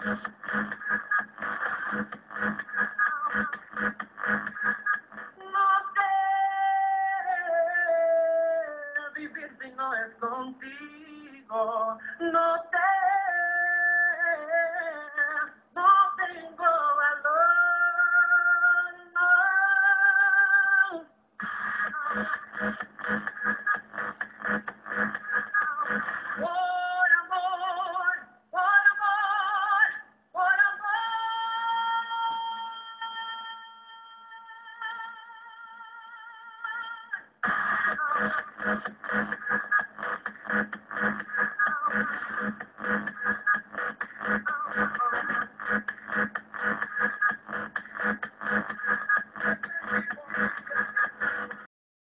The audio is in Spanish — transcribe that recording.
No sé vivir si no es contigo. No sé, no tengo valor. No. Por amor, por amor, por amor.